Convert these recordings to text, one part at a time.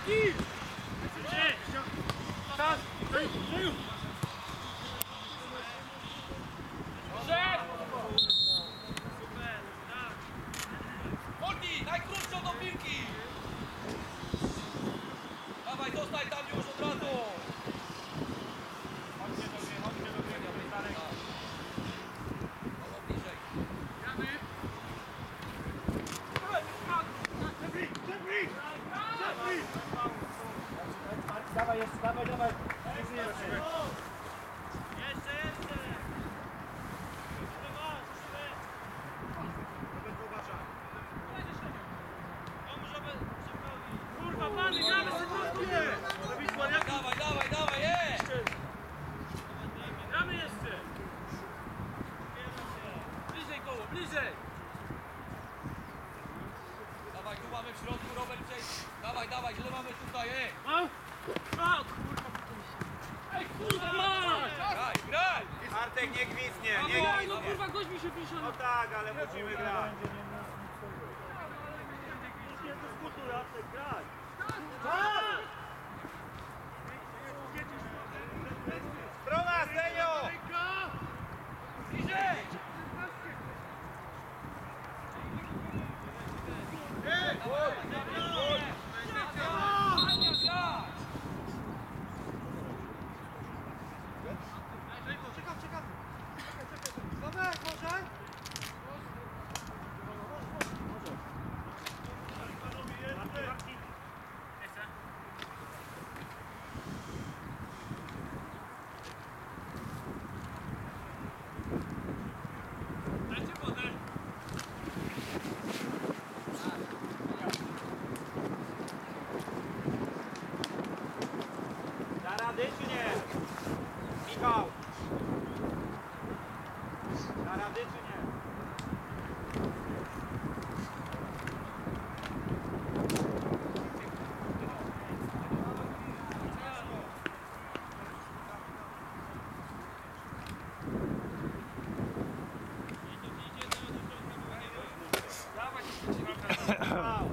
Czas! Mordi, najkrótszą do piłki! Dawaj, dostaj tam już od razu! Chodźcie do mnie, Darek. Mało bliżej. Dawaj, jest, dawaj. Kurwa, pany, gramy sekundę! Dawaj, Gramy jeszcze! Bliżej koło, bliżej! Dawaj, tu mamy w środku, Robert, przejdź. Dawaj, źle mamy tutaj, Kurwa! Ej, kurwa, mać! Graj! Artek nie gwizdnie, nie Dawaj, no gwizdnie. kurwa, gość mi się pisze! No tak, ale musimy grać. Nie dyskutuj, Artek, graj! Strona, Senio! Bliżej! Czekam! Dobra, może? Dajcie wodę! Da rady czy nie? Michał! Da rady czy nie? Michał!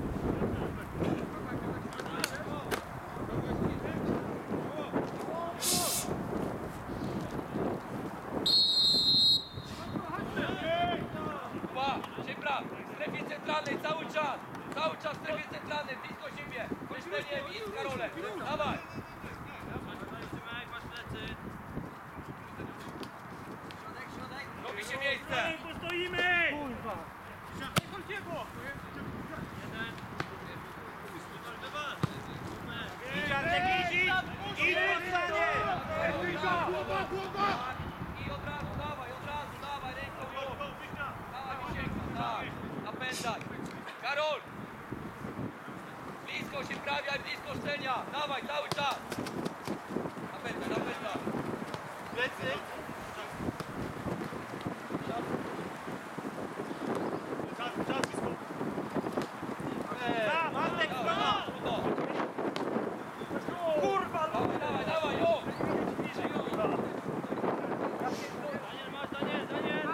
Kuba, Siembra, w strefie centralnej cały czas w strefie centralnej, blisko siebie. Myślenie, idź Karole, dawaj. Robi się miejsce. Postoimy! Kurwa! Idź Artek, idź pod stanie! I od razu, dawaj, ręką ją. Dawaj, Wisienko, tak, napędzaj. Karol! Blisko się prawiaj, blisko Szczenia. Dawaj, cały czas. Napędzaj. Plecy! Tam, Artek, strona! Trudno. Kurwa! Dawaj, ją. Daniel!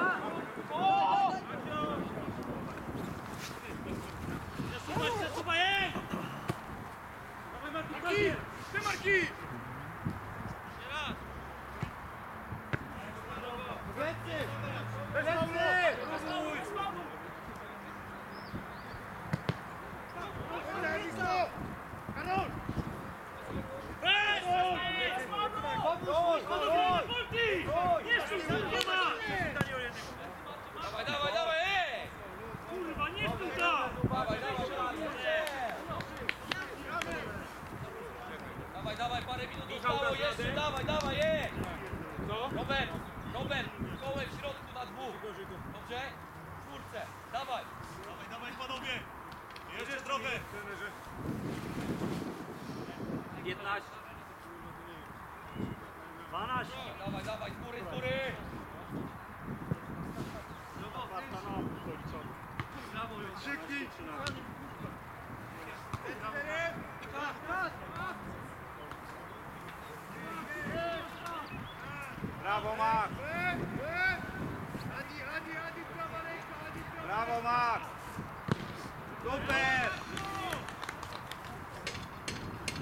Przesuwaj! Dawaj, Marki! Ty, Marki! Plecy! Karol! Nie stój, nie ma! Dawaj, Kurwa, nie stój tam! Dawaj, parę minut zostało jeszcze, dawaj, Robert, kołem w środku na dwóch. Dobrze? W czwórce, dawaj. Dawaj panowie! Jeszcze trochę! 15. 12. Dawaj, z góry. Brawo, Max! Brawo, Max! Super!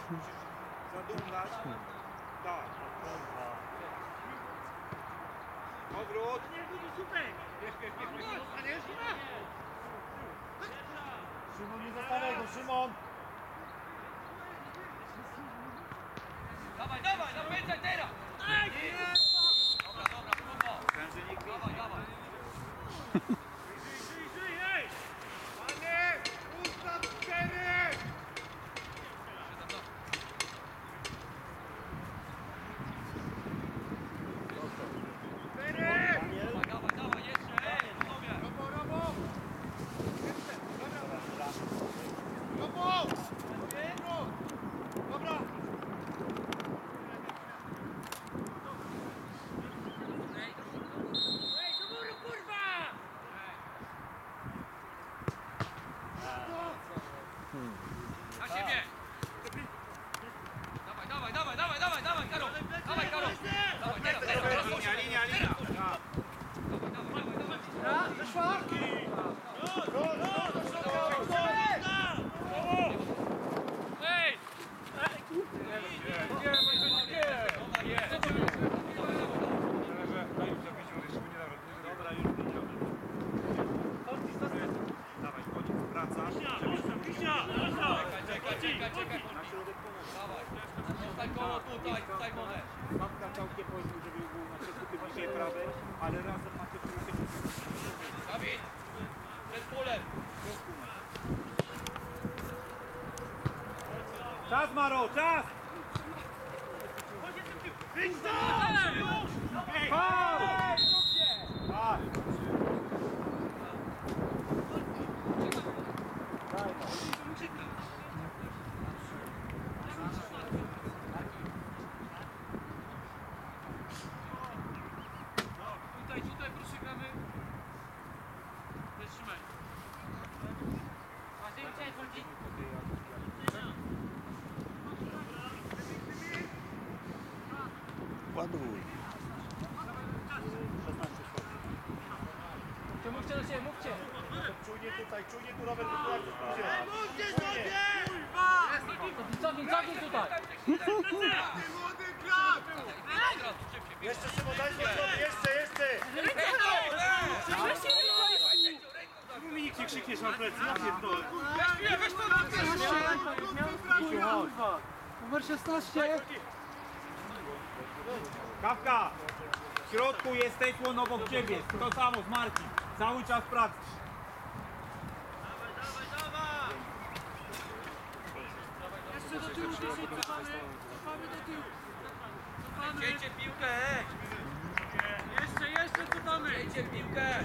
Zadumlać. Tak. Obrót. Szymon, nie zostawiaj go, Szymon. Dawaj, dawaj, napędzaj teraz! Dobra, dobra, trudno. Dawaj, dawaj. Panie, ustaw 4! Dawaj, dawaj, dawaj, jeszcze, panowie. Dobra! Na siebie! Dawaj, dawaj, dawaj, dawaj, dawaj, dawaj, Karol! Dawaj, Karol! Dawaj, teraz, teraz, teraz! Linia. Dawaj, dawaj, dawaj, dawaj! Ej! Dobra, już widział. Dawaj, koniec, wracasz. Czekaj. Dawaj. Zostań koło tutaj monę. Babka całkiem prosił, żeby był na środku ty bliżej prawej, ale razem macie trójkę. Dawid! Przed polem! Czas, Maro, czas! Tak. Tutaj proszę gramy. Trzymaj. Ładuj. Mówcie do siebie, mówcie. Czujnie tu, Robert, tu jak Cofnij tutaj. Jeszcze Szymon, daj sobie, jeszcze. Dominik, nie krzykniesz na plecy, ja pierdolę. Numer 16. Kawka, w środku jest Tejpłon obok ciebie, to samo z Marki, cały czas pracy. Jeszcze do tyłu, cofamy do tyłu. Dziejcie piłkę! Jeszcze cofamy. Dziejcie piłkę!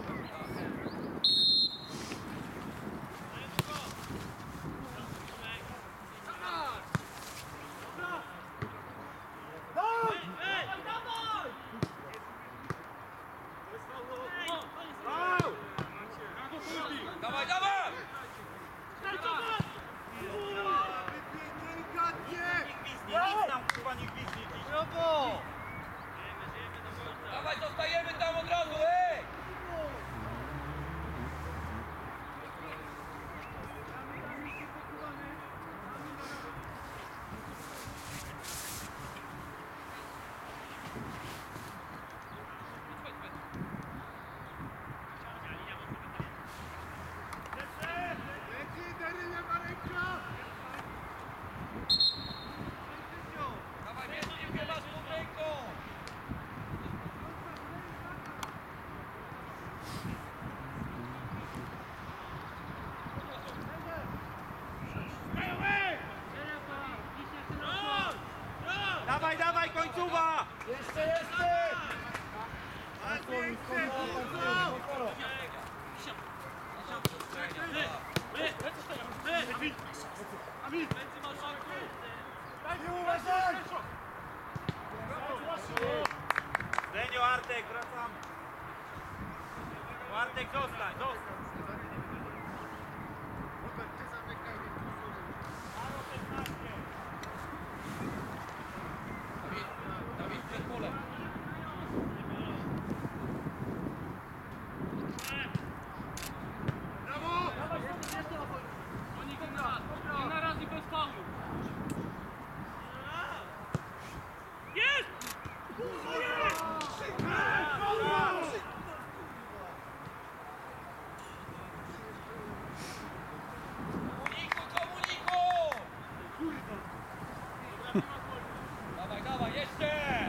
Dawaj, dawaj! Nic nam chyba nie gwizdnie dziś. Dawaj, zostajemy tam od razu, ej! Dawaj, bierz piłkę, masz tą ręką! Dawaj, końcówa! Denio, Artek, wracamy. Artek, zostań. Dawid, przed polem. Oni go na raz i bez faulu. Dawaj, dawaj, jeszcze!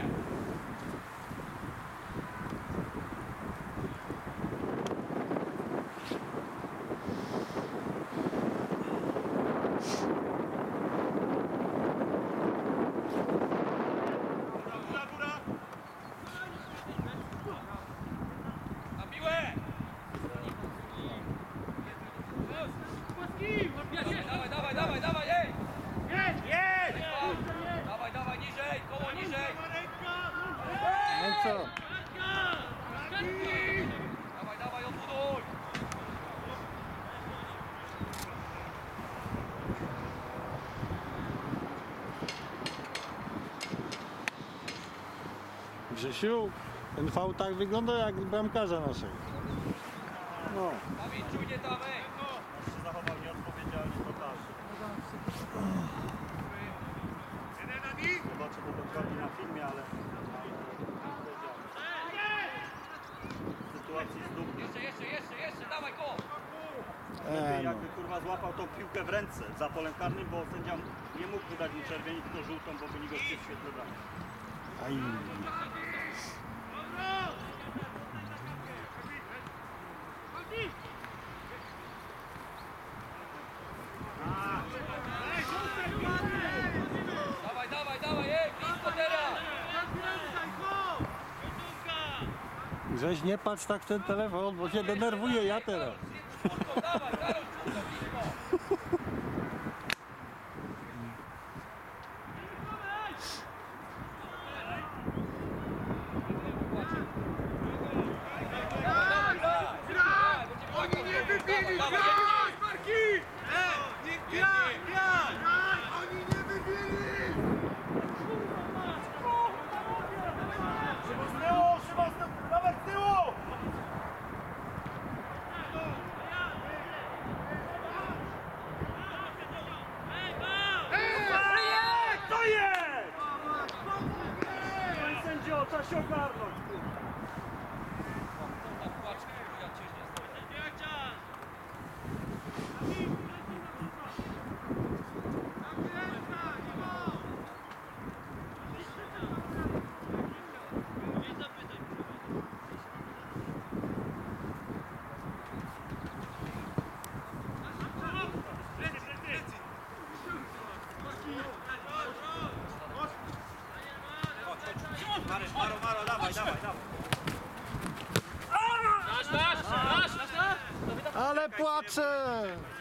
Góra, góra! Na piłę! Dawaj, dawaj, dawaj, dawaj, ej! Jest! Dawaj, dawaj, niżej, koło niżej! No i co? Dawaj, dawaj, odbuduj! Grzesiu, ten V tak wygląda jak bramkarza naszego. No. Dawid, czujnie tam, ej! się zachował nieodpowiedzialnie totalnie. Zobaczę to dokładnie na filmie, ale w sytuacji z dupy. Jeszcze, dawaj go! Lepiej No. jakby kurwa złapał tą piłkę w ręce za polem karnym, bo sędzia nie mógł wydać mu czerwieni, tylko żółtą, bo byli goście w świetle bramki. Aj. Dawaj, dawaj, dawaj, ej, blisko teraz! Grześ, nie patrz tak w ten telefon, bo się denerwuję ja teraz. Dawaj, Karol, blisko! Oni nie wybili! Grać, Marki! Graj! Oni nie wybili! Szybko z tyłu! Nawet z tyłu! To jest! Panie sędzio, trzeba się ogarnąć! Tam płaczki, jak cię nie stoi. Maro, dawaj, dawaj, dawaj! Ale płaczę!